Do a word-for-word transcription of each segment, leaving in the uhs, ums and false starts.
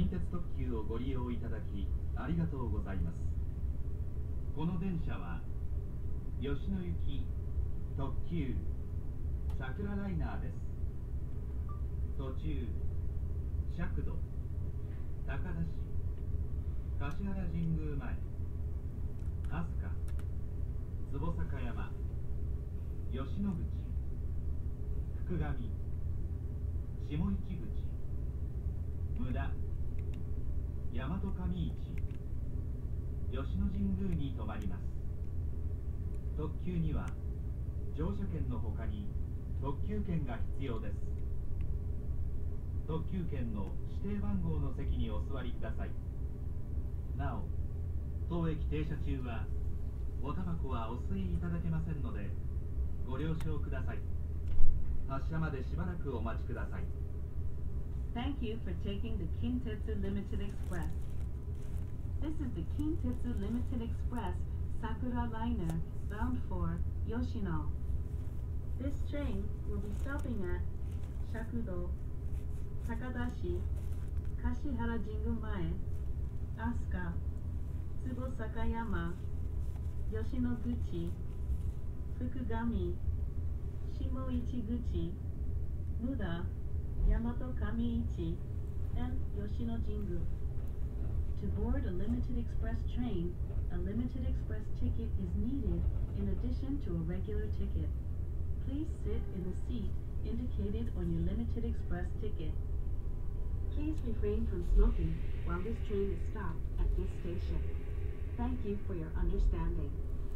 近鉄特急をご利用いただきありがとうございます。この電車は吉野行き特急桜ライナーです。途中釈土、高田市、橿原神宮前、飛鳥、坪坂山、吉野口、福上、下市口、無駄、大和上市、吉野神宮に停まります。特急には乗車券のほかに特急券が必要です。特急券の指定番号の席にお座りください。なお、当駅停車中はおタバコはお吸いいただけませんのでご了承ください。発車までしばらくお待ちください。 Thank you for taking the Kintetsu Limited Express. This is the Kintetsu Limited Express Sakura Liner bound for Yoshino. This train will be stopping at Shakudo, Takadashi, Kashihara Jingu Mae, Asuka, Tsubo Sakayama, Yoshinoguchi, Fukugami, Shimoichiguchi, Muda, Yamato Kamiichi, and Yoshino Jingu. To board a Limited Express train, a Limited Express ticket is needed in addition to a regular ticket. Please sit in the seat indicated on your Limited Express ticket. Please refrain from smoking while this train is stopped at this station. Thank you for your understanding.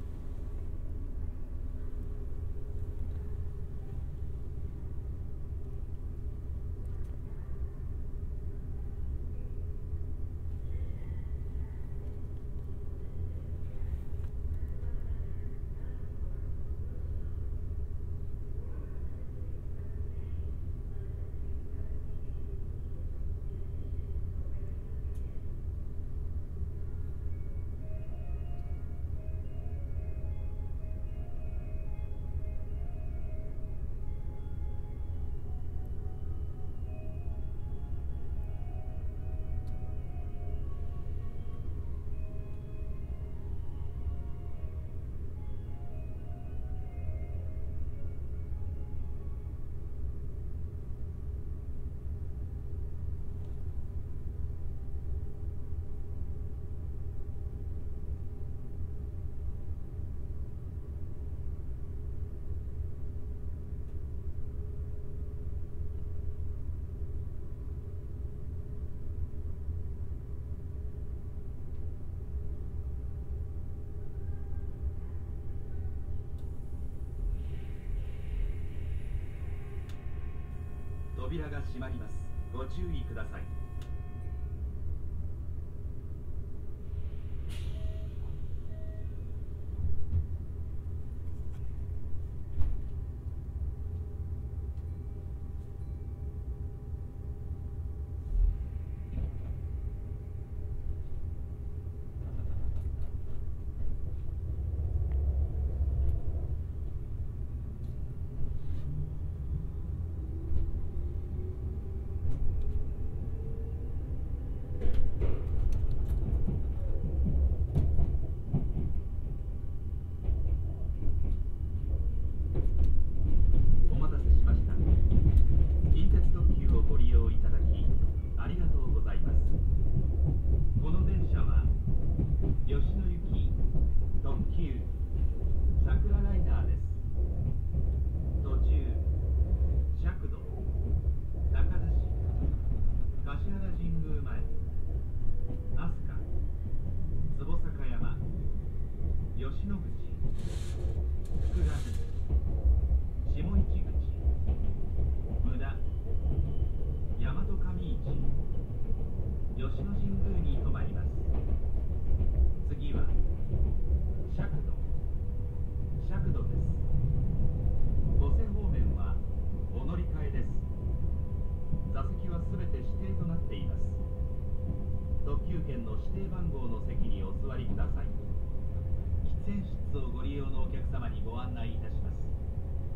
扉が閉まります。ご注意ください。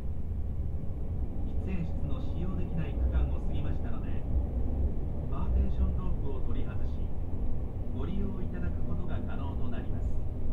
喫煙室の使用できない区間を過ぎましたので、パーテーショントークを取り外し、ご利用いただくことが可能となります。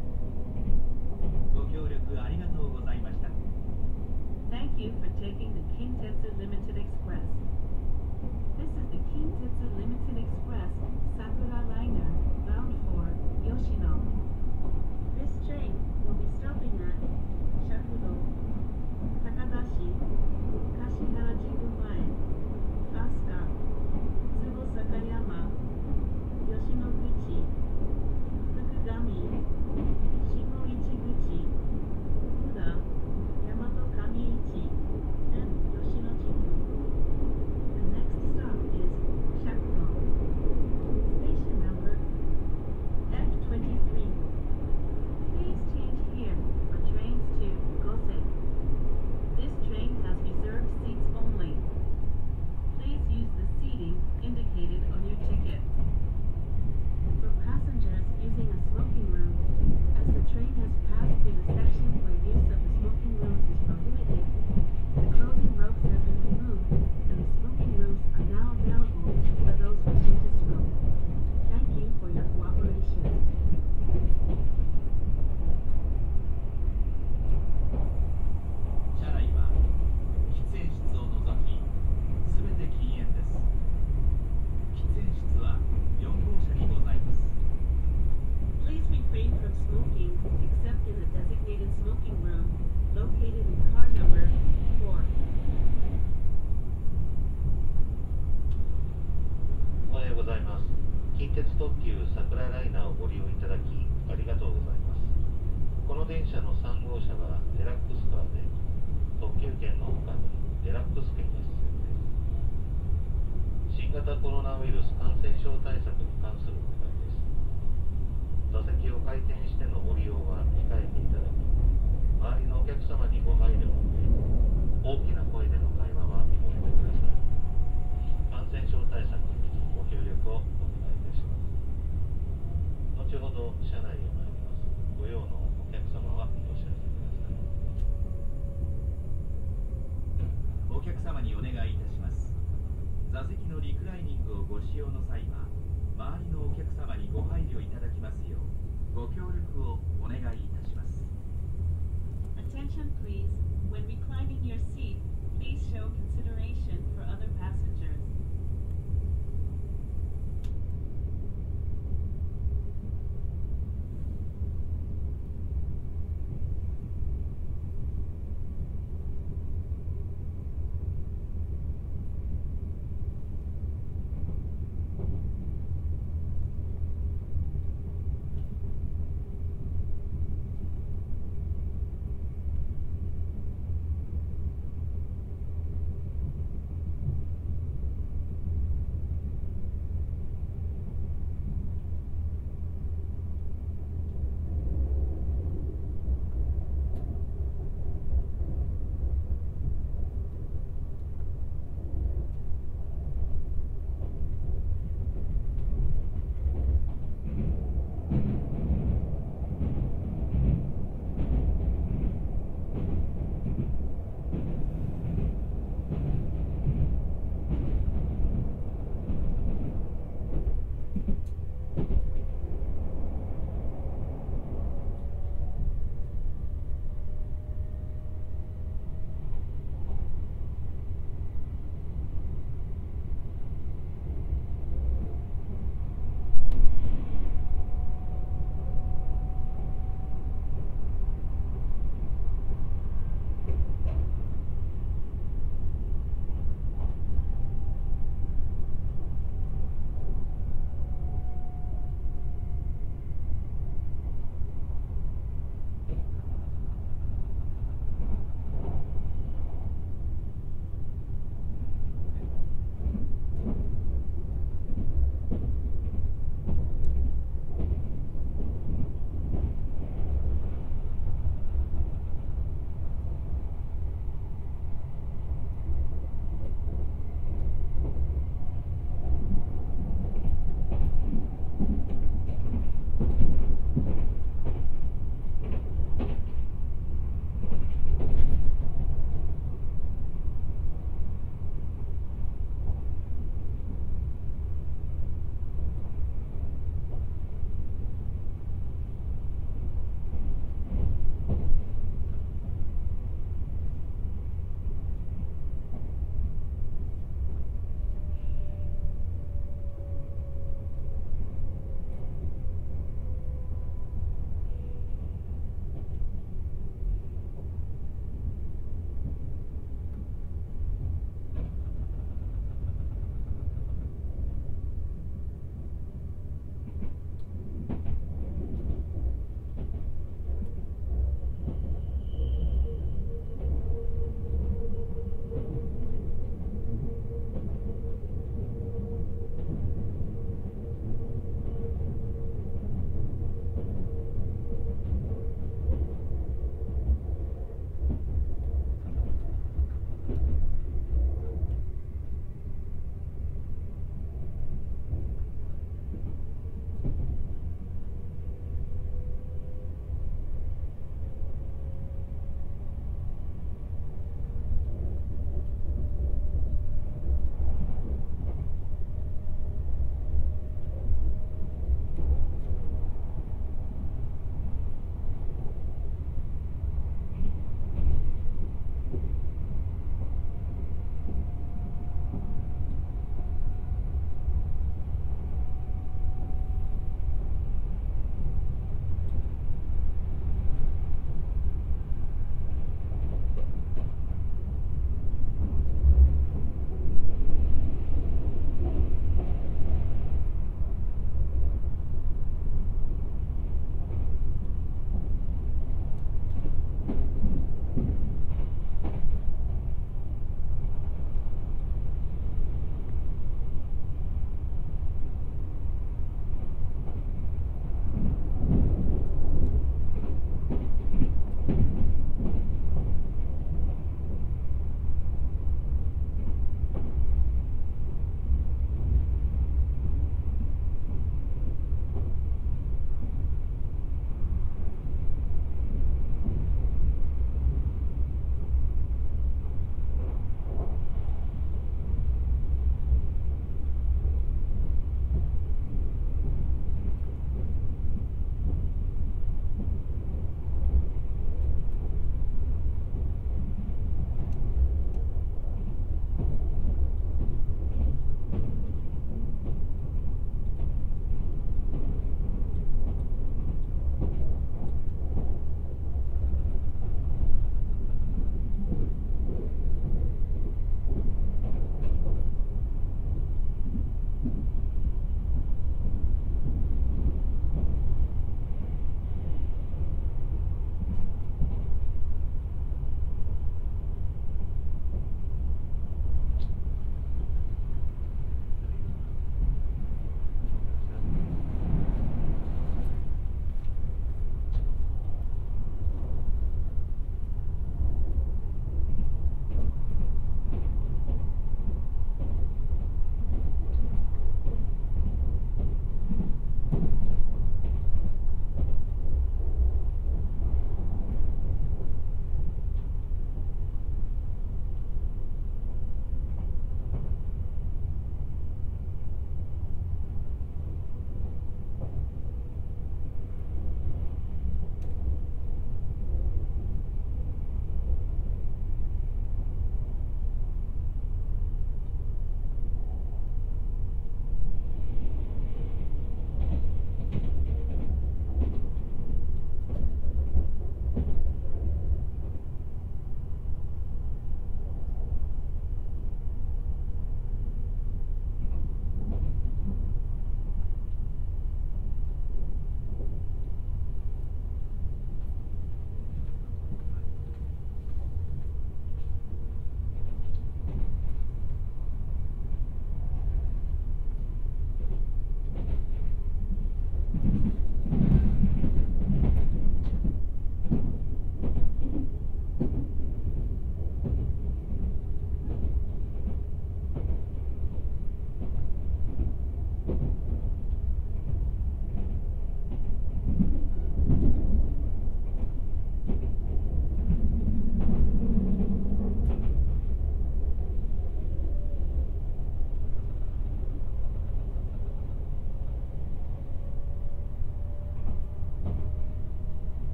ご協力ありがとうございました。 Thank you for taking the Kintetsu Limited Express. This is the Kintetsu Limited Express Sakura Liner bound for Yoshino. This train will be stopping at Shakudo, Takadashi, Kashihara Jingu-mae, Asuka, Tsubo Sakayama, Yoshinoguchi, Fukugami, Shimoichiguchi, Uda, Yamato Kamiichi, and Yoshino Jingu. The next stop is Shakudo. Station number F twenty-three. Please change here for trains to Gosei. This train has reserved seats only. Please use the seating indicated on your ticket. For passengers using a smoking room, as the train has passed through the section where use of the smoking rooms is prohibited, the closing ropes have been removed and the smoking rooms are now available for those wishing to smoke. Thank you for your cooperation. 車内は喫煙室を除きすべて禁煙です。喫煙室はよん号車にございます。 Please refrain from smoking except in the designated smoking room located in car number four. おはようございます。近鉄特急桜ライナーをご利用いただきありがとうございます。この電車のさん号車はデラックスカーで、特急券の他にデラックス券が必要です。新型コロナウイルス感染症対策に関する問題です。座席を回転してのご利用は控えていただき、周りのお客様にご配慮の上、大きな声での会話はおやめください。感染症対策にご協力をお願いいたします。後ほど車内へ参ります。ご用のお客様はお知らせください。 お客様にお願いいたします。座席のリクライニングをご使用の際は、周りのお客様にご配慮いただきますよう、ご協力をお願いいたします。 Attention please. When reclining your seat, please show consideration for other passengers.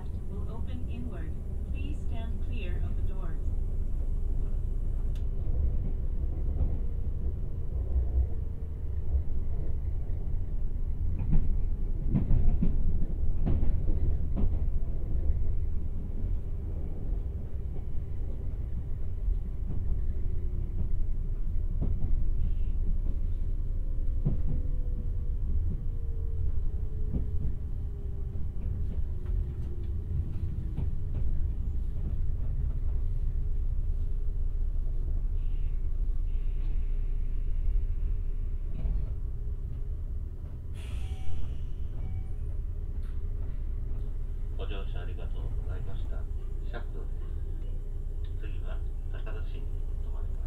left will open inward. Please stand clear of the doors. ご乗車ありがとうございました。釈土です。次は高田市に停まります。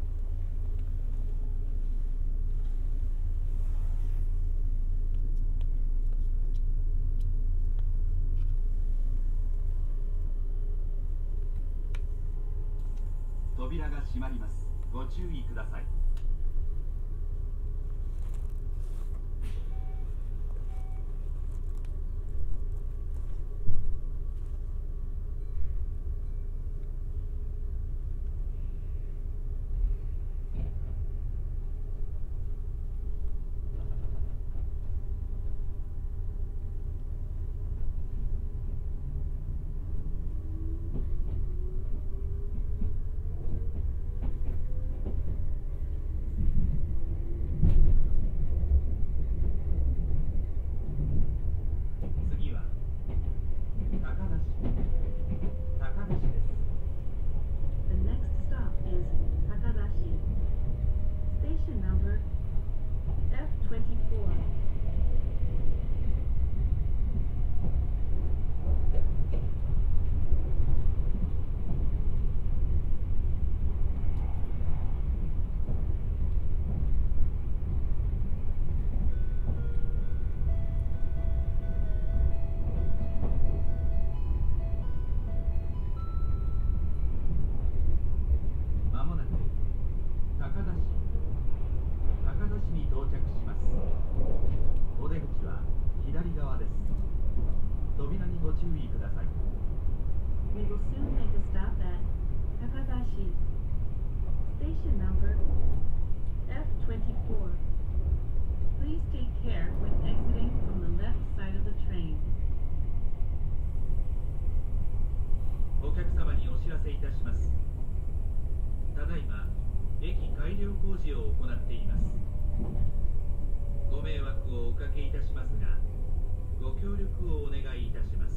扉が閉まります。ご注意ください。We will soon make a stop at Takadashi. Station number F twenty-four. Please take care when exiting from the left side of the train. お客様にお知らせいたします。ただいま駅改良工事を行っています。ご迷惑をおかけいたしますが、ご協力をお願いいたします。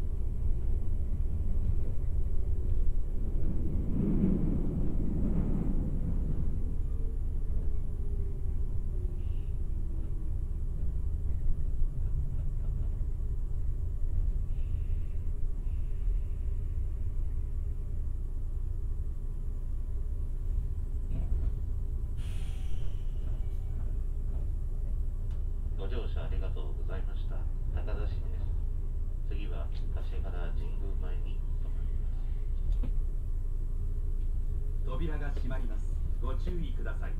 ご乗車ありがとうございました。高田市です。次は橿原神宮前に停まります。 扉が閉まります。ご注意ください。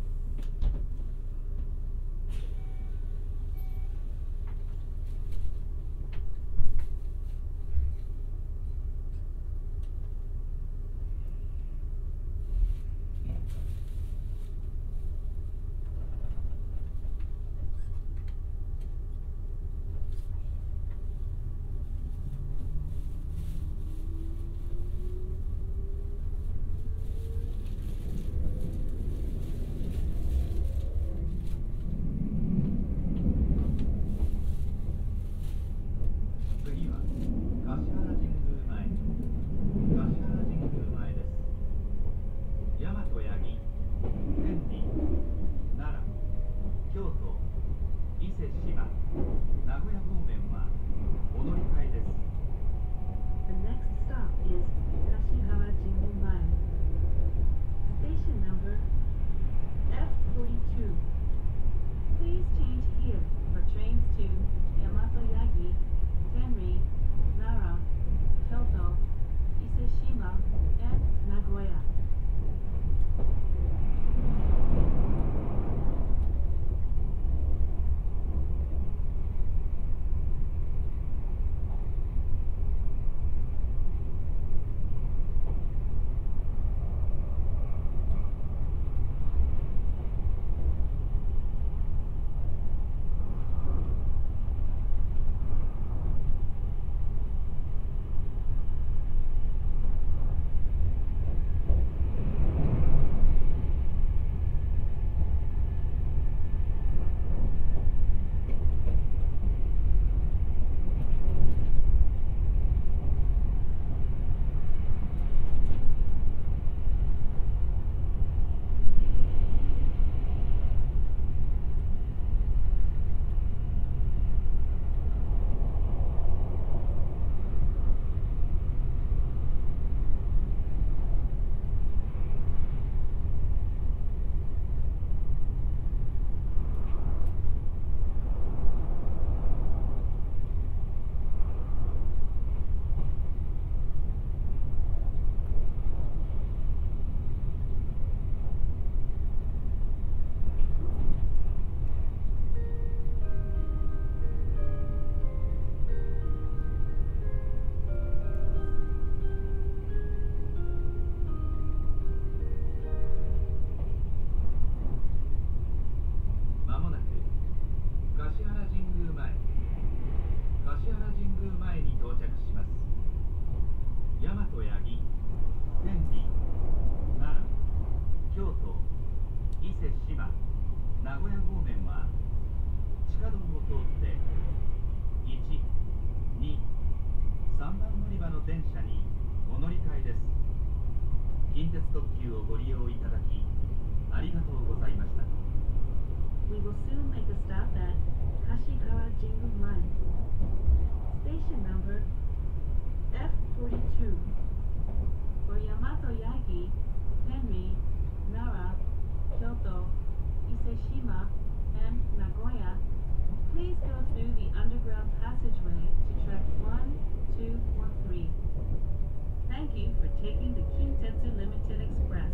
角を通っていち、に、さんばん乗り場の電車にお乗り換えです。近鉄特急をご利用いただきありがとうございました。 We will soon make a stop at Kashigara Jingu Line. Station number F forty-two. For Yamato Yagi, Tenri, Nara, Kyoto, Iseshima, and Nagoya, please go through the underground passageway to track one, two, or three. Thank you for taking the Kintetsu Limited Express.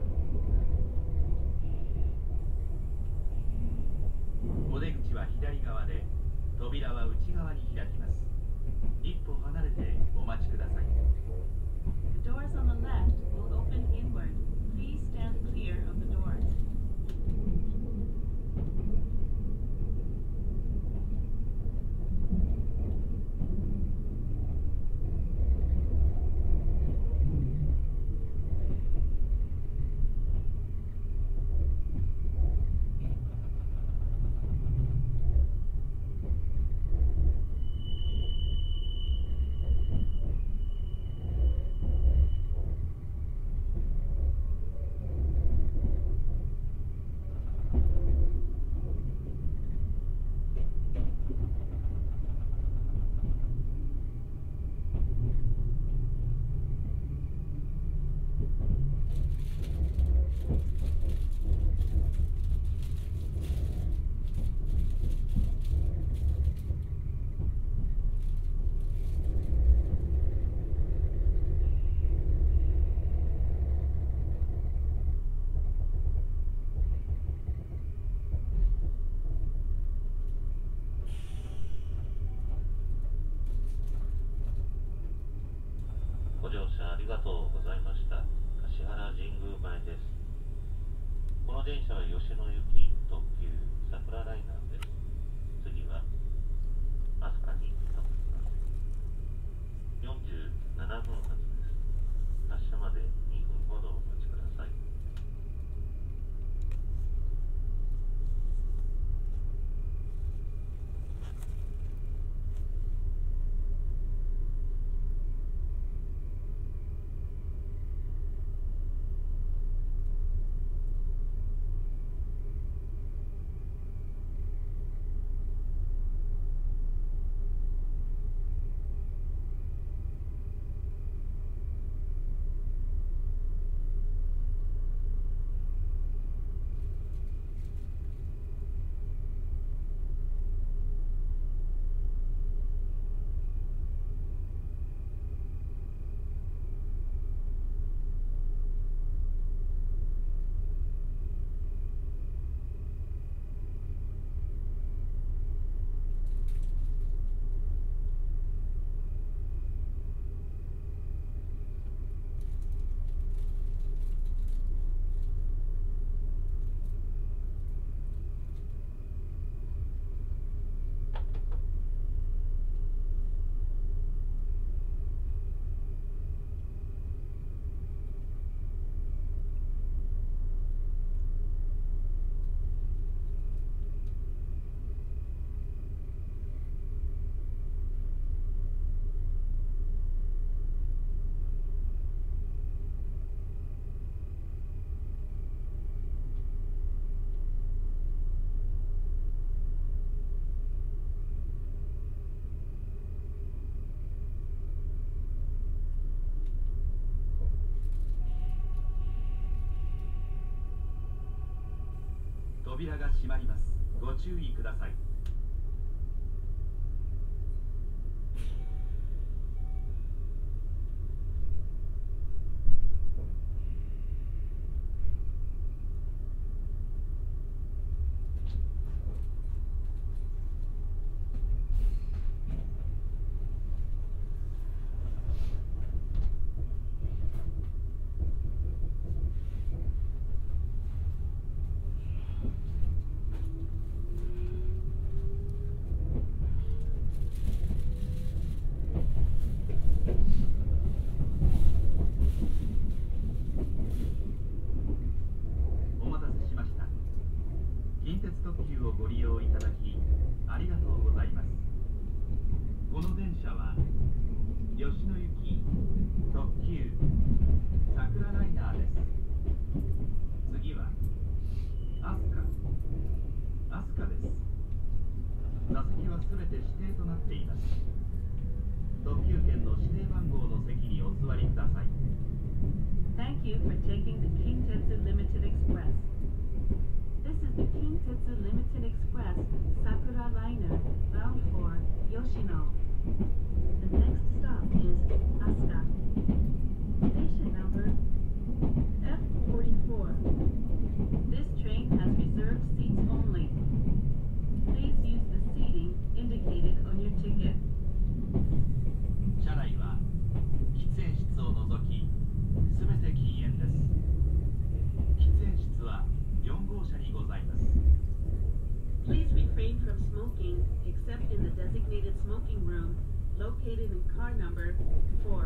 お出口は左側で、扉は内側に開きます。一歩離れてお待ちください。 The doors on the left will open inward. Please stand clear of the doors. ご乗車ありがとうございました。橿原神宮前です。この電車は吉野行き特急桜ライナーです。次は飛鳥に停まります。よんじゅうななふん発です。発車までにふんほどお待ちください。 扉が閉まります。ご注意ください。 定番号の席にお座りください。 Thank you for taking the Kintetsu Limited Express. This is the Kintetsu Limited Express Sakura Liner bound for Yoshino. The next stop is Asuka. Station number F forty-four. This train has reserved seats only. Please use the seating indicated on your ticket. 車内は喫煙室を除きすべて禁煙です。喫煙室はよん号車にございます。 Please refrain from smoking except in the designated smoking room located in car number four.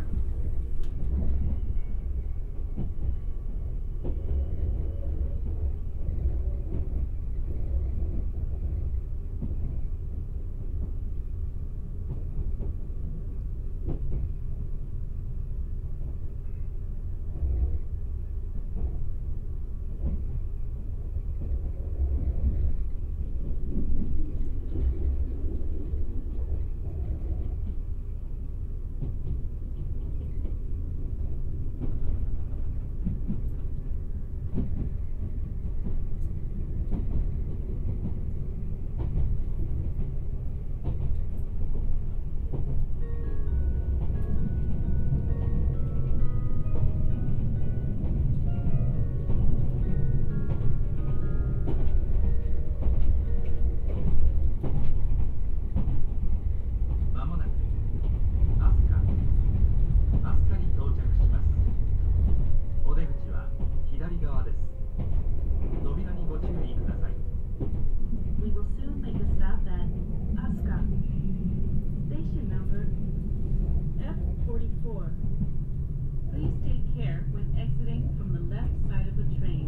まもなくアスカアスカに到着します。お出口は左側です。扉にご注意ください。 We will soon make a stop at Asuka. Station number F forty-four. Please take care when exiting from the left side of the train.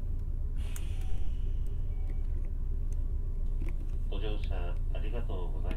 ご乗車ありがとうございます。